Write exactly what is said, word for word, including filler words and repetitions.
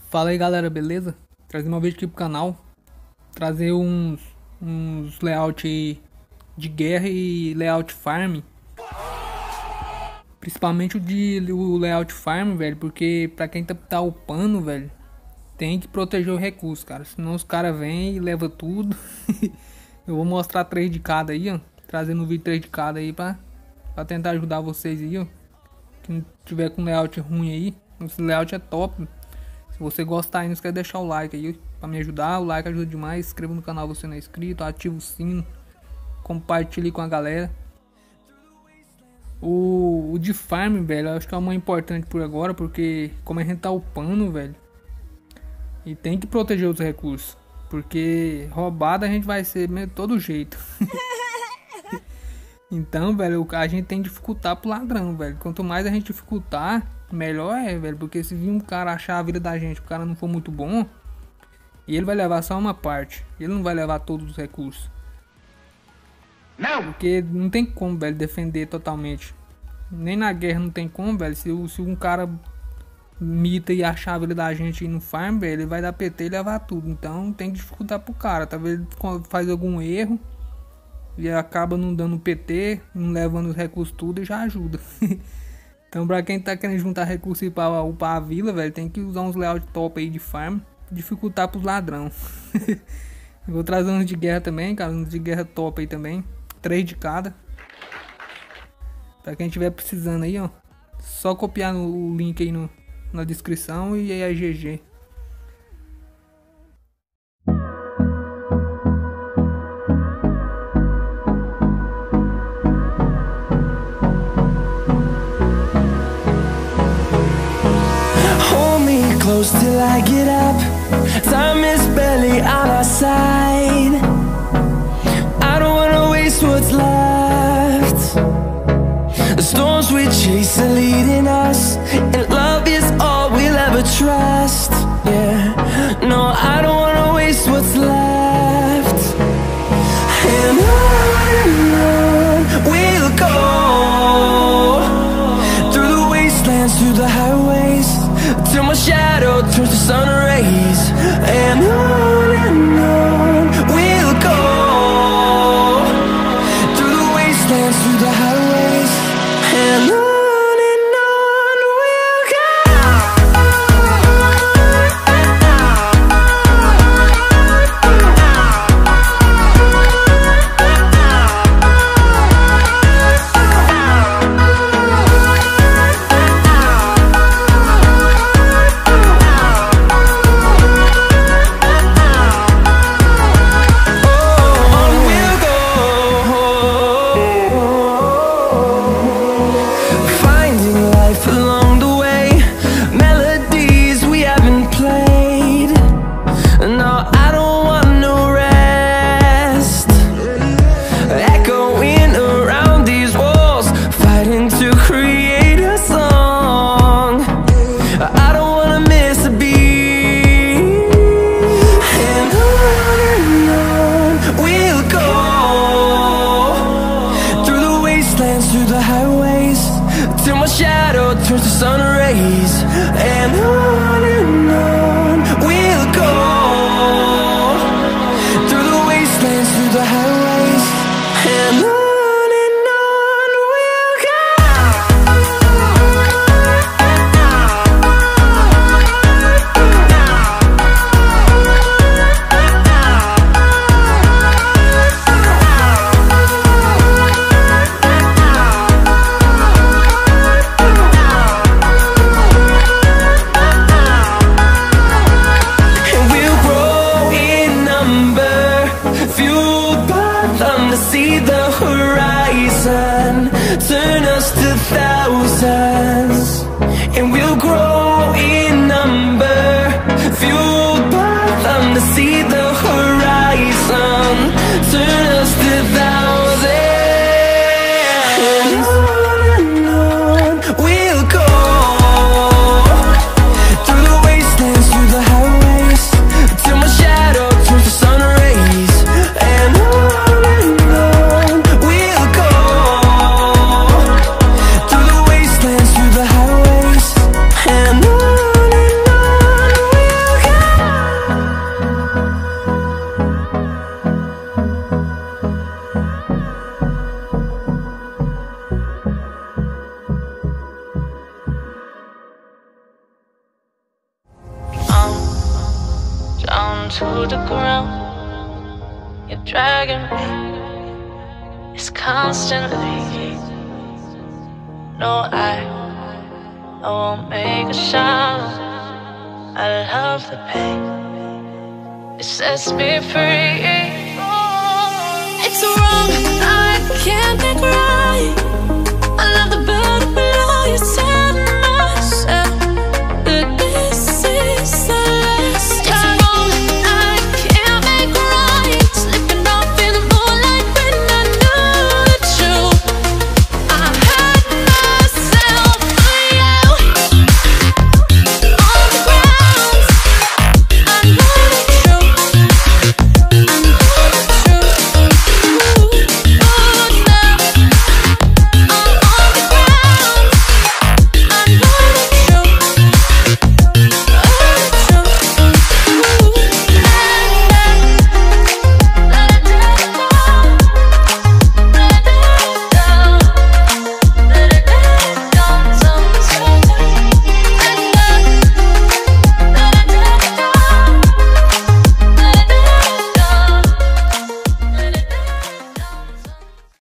Fala aí galera, beleza? Trazer uma vídeo aqui pro canal. Trazer uns, uns layout de guerra e layout farm. Principalmente o de o layout farm, velho. Porque pra quem tá, tá upando, velho, tem que proteger o recurso, cara. Senão os caras vêm e levam tudo. Eu vou mostrar três de cada aí, ó. Trazendo um vídeo três de cada aí pra, pra tentar ajudar vocês aí, ó. Quem tiver com layout ruim aí, esse layout é top. Se você gostar aí, não esquece de deixar o like aí pra me ajudar. O like ajuda demais. Se inscreva no canal se você não é inscrito. Ativa o sino. Compartilhe com a galera. O, o de farm, velho, eu acho que é o mais importante por agora. Porque como a gente tá upando, velho, e tem que proteger os recursos. Porque roubada a gente vai ser de todo jeito. Então, velho, a gente tem que dificultar pro ladrão, velho. Quanto mais a gente dificultar, melhor é, velho. Porque se vir um cara achar a vida da gente, o cara não for muito bom, e ele vai levar só uma parte. Ele não vai levar todos os recursos. Não! Porque não tem como, velho, defender totalmente. Nem na guerra não tem como, velho. Se, se um cara mita e achar a vida da gente no farm, velho, ele vai dar P T e levar tudo. Então tem que dificultar pro cara. Talvez ele faz algum erro e acaba não dando P T, não levando os recursos tudo e já ajuda. Então pra quem tá querendo juntar recursos para upar a vila, velho, tem que usar uns layout top aí de farm, dificultar pros ladrão. Vou trazer uns de guerra também, cara, uns de guerra top aí também, três de cada. Pra quem tiver precisando aí, ó, só copiar o link aí no, na descrição e aí é G G. Close till I get up. Time is barely on our side. I don't wanna waste what's left. The storms we chase are leading us, and love is all we'll ever trust. Yeah, no, I don't wanna waste what's left. And on we'll go, through the wastelands, through the highways, till my shadow turns to sun rays. And on and on we'll go, through the wastelands, through the highways. And on and on we'll go. down to the ground. You're dragging me, it's constantly. No, I, I won't make a sound. I love the pain, it sets me free. It's wrong, I can't